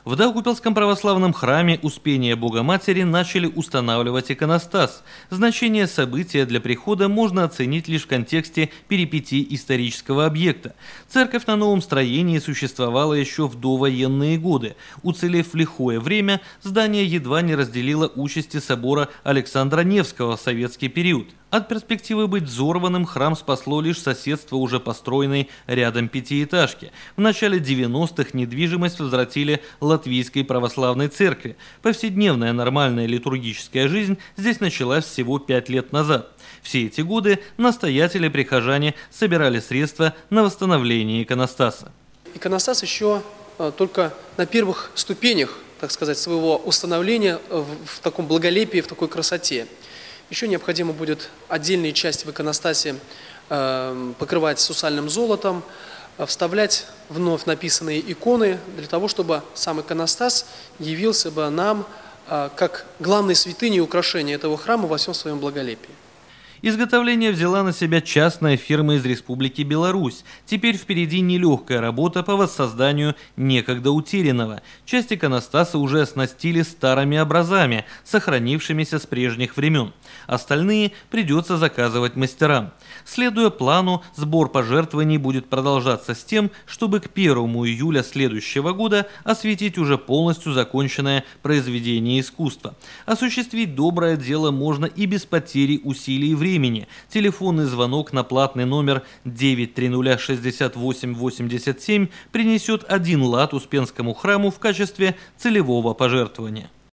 В Даугавпилском православном храме Успения Богоматери начали устанавливать иконостас. Значение события для прихода можно оценить лишь в контексте перипетий исторического объекта. Церковь на новом строении существовала еще в довоенные годы. Уцелев в лихое время, здание едва не разделило участи собора Александра Невского в советский период. От перспективы быть взорванным храм спасло лишь соседство уже построенной рядом пятиэтажки. В начале 90-х недвижимость возвратили Латвийской православной церкви. Повседневная нормальная литургическая жизнь здесь началась всего 5 лет назад. Все эти годы настоятели прихожане собирали средства на восстановление иконостаса. Иконостас еще только на первых ступенях, так сказать, своего установления в таком благолепии, в такой красоте. Еще необходимо будет отдельные части в иконостасе покрывать сусальным золотом, вставлять вновь написанные иконы для того, чтобы сам иконостас явился бы нам как главной святыней и украшения этого храма во всем своем благолепии. Изготовление взяла на себя частная фирма из Республики Беларусь. Теперь впереди нелегкая работа по воссозданию некогда утерянного. Часть иконостаса уже оснастили старыми образами, сохранившимися с прежних времен. Остальные придется заказывать мастерам. Следуя плану, сбор пожертвований будет продолжаться с тем, чтобы к 1 июля следующего года осветить уже полностью законченное произведение искусства. Осуществить доброе дело можно и без потери усилий и времени. Телефонный звонок на платный номер 9306887 принесет 1 лат Успенскому храму в качестве целевого пожертвования.